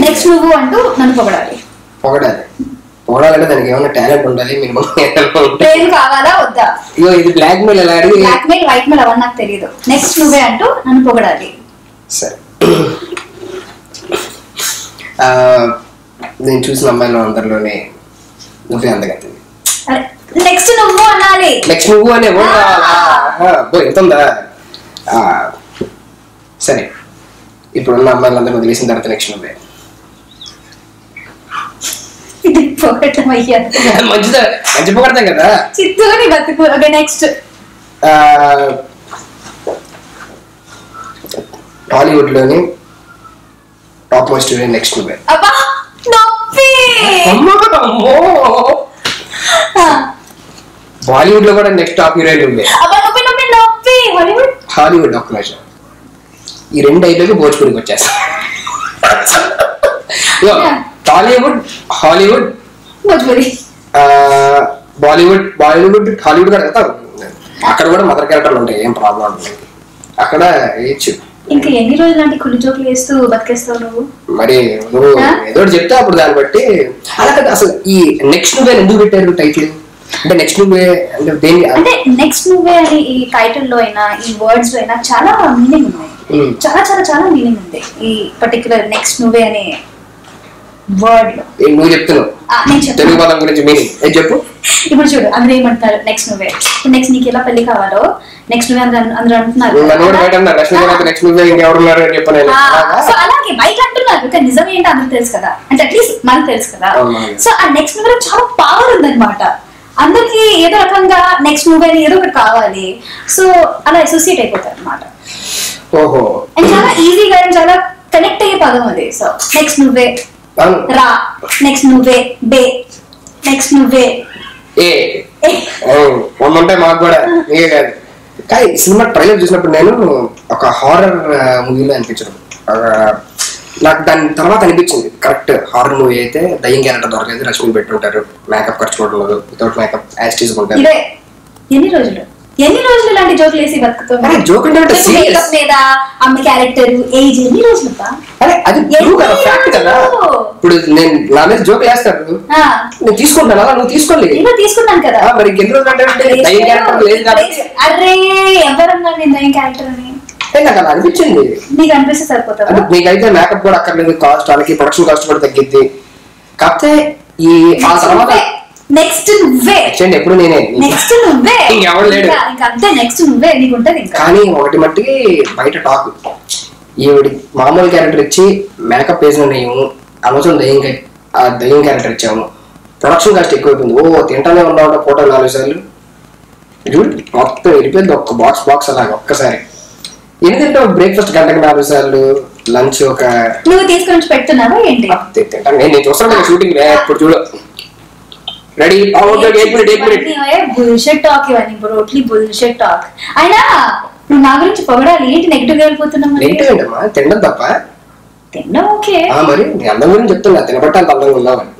Next నువ్వు అంటూ నన్ను పొగడాలి. పొగడాలంటే దానికి ఏమైనా టాలెంట్ ఉండాలి, మినిమం పేరు కావాలా వద్దా? ఇగో ఇది బ్లాక్ మెయిల్ ఎలా అడిగి బ్లాక్ మెయిల్ వైట్ మెయిల్ అవన్నీ నాకు తెలియదు. నెక్స్ట్ నువ్వే అంటూ నన్ను పొగడాలి. సరే, నేను చూసిన అమ్మాయిలో అందరిలోనే నువ్వే అందగత్తుంది. నెక్స్ట్ నువ్వు అనాలి. నెక్స్ట్ నువ్వు అనే ఎంతుందా? సరే, ఇప్పుడున్న అమ్మాయిలందరూ వదిలేసిన తర్వాత నెక్స్ట్ నువ్వే. ఇది పొగటం అయ్యా, మంచి పొగడతాం కదా. చిత్తుని బతుకు. ఓకే, నెక్స్ట్ టాలీవుడ్ లోని టాప్ మోస్ట్ హీరోయిన్ నెక్స్ట్ నువ్వే. అబ్బా నొప్పి. బాలీవుడ్ లో కూడా నెక్స్ట్ టాప్ హీరోయిన్ నువ్వే. అబ్బా నొప్పి నొప్పి నొప్పి. హాలీవుడ్ ఒక్క నిమిషం, ఈ రెండు అయిపోయి భోజ్పూరికి వచ్చేస్తా. Tollywood, Hollywood, Bhojpuri, Bollywood, Hollywood కూడా వెళ్తారు. అక్కడ కూడా మదర్ క్యారెక్టర్లు ఉంటాయి, ఏం ప్రాబ్లం ఉంటుంది. అక్కడ వేయచ్చు. ఇంకా ఎన్ని రోజులు అంటే కుళ్ళు జోకులు వేస్తూ బతికేస్తావు నువ్వు? మరి నువ్వు ఏదో చెప్తే అప్పుడు దాన్ని బట్టి. అలా కదా అసలు ఈ నెక్స్ట్ నువ్వే ఎందుకు పెట్టారు టైటిల్? అంటే నెక్స్ట్ నువ్వే అంటే దేని అంటే నెక్స్ట్ నువ్వే అని ఈ టైటిల్ లో అయినా ఈ వర్డ్స్ లో అయినా చాలా మీనింగ్ ఉన్నాయి. చాలా చాలా చాలా మీనింగ్ ఉంది ఈ పర్టికులర్ నెక్స్ట్ నువ్వే అనే వర్డ్ లో. నువ్వు చెప్తున్నావు తెలుగు పదం గురించి మీనింగ్ చెప్పు. ఇప్పుడు చూడు, అందరూ ఏమంటున్నారు నెక్స్ట్ నువ్వే. నెక్స్ట్ నీకు ఎలా పెళ్లి కావాలో నెక్స్ట్ నువ్వే అందరూ అంటున్నారు. సో అలాగే బయట అంటున్నారు, కానీ నిజం ఏంటో అందరికి తెలుసు కదా, అంటే అట్లీస్ట్ మనకు తెలుసు కదా. సో ఆ నెక్స్ట్ నువ్వే చాలా పవర్ ఉందన్నమాట. అందరికి ఏదో రకంగా నెక్స్ట్ నువ్వే ఏదో ఒకటి కావాలి. సో అలా అసోసియేట్ అయిపోతారు అనమాట. అండ్ చాలా ఈజీగా అండ్ చాలా కనెక్ట్ అయ్యే పదం అది. సో నెక్స్ట్ నువ్వే రా, నెక్స్ట్ నువ్వే బే, నెక్స్ట్ నువ్వే ఉంటాయి మాకు కూడా. కానీ సినిమా ట్రైలర్ చూసినప్పుడు నేను ఒక హారర్ మూవీలో అనిపించడం, నాకు దాని తర్వాత అనిపించింది కరెక్ట్ హారర్ మూవీ అయితే దయ్యం క్యారెక్టర్ దొరకలేదు, రష్మి పెట్టుంటారు, మేకప్ ఖర్చు కూడా ఉండదు, వితౌట్ మేకప్ యాజ్ తీసుకుంటారు. ఎన్ని రోజులు ఇలాంటి జోకులు వేసి బతుకుతాం? జోక్ అంటే అమ్మ క్యారెక్టర్ ఏజ్ ఎన్ని రోజులు? అది ఫ్యాక్ట్ కదా. ఇప్పుడు నేను నా మీద జోక్ వేస్తాను, నేను తీసుకుంటాను, అలా నువ్వు తీసుకోలేదు. తీసుకున్నాను కదా. మరి ఎన్ని రోజులు అంటే దయ్యం క్యారెక్టర్ లేదు కాబట్టి. అరే ఎవరన్నా నేను దయ్యం క్యారెక్టర్ అని నాకు అలా అనిపించింది. నీకు అనిపిస్తే సరిపోతుంది. నీకైతే మేకప్ కూడా అక్కర్లేదు, కాస్ట్ వాళ్ళకి ప్రొడక్షన్ కాస్ట్ కూడా తగ్గిద్ది. కాకపోతే ఈ ఆ తర్వాత నెక్స్ట్ నువ్వే ఎప్పుడు నేనే నెక్స్ట్ నువ్వే ఎవరు లేడు అంతే. నెక్స్ట్ నువ్వే నీకు ఉంటది. కానీ ఒకటి మట్టికి బయట టాక్, ఈవిడి మామూలు క్యారెక్టర్ ఇచ్చి మేకప్ వేసిన నెయ్యము, అనవసరం దయ్యం క్యారెక్టర్ ఇచ్చాము, ప్రొడక్షన్ కాస్ట్ ఎక్కువైపోయింది. తింటానే ఉన్నావు ఫోటో 4 సార్లు చూడు, మొత్తం వెళ్ళిపోయింది ఒక్క బాక్స్ అలాగే ఒక్కసారి. ఎందుకంటే బ్రేక్ఫాస్ట్ గంటకి 4 సార్లు, లంచ్ ఒక నువ్వు తీసుకొని పెడుతున్నావా ఏంటి? తింటాను నేను చూస్తాను షూటింగ్. ఇప్పుడు చూడు రెడీ బుల్షిట్ టాక్ ఇవన్నీ బ్రోట్లీ బుల్షిట్ టాక్. అయినా నువ్వు నా గురించి పొగడాలి ఏంటి? నెగిటివ్ వెళ్ళిపోతున్నావు. నెగిటివ్ ఏంటమ్మా? తినడం తప్ప. తినడం ఓకే, మరి నీ అందం గురించి చెప్తున్నా, తినబట్టాలి అందంగా ఉన్నావని.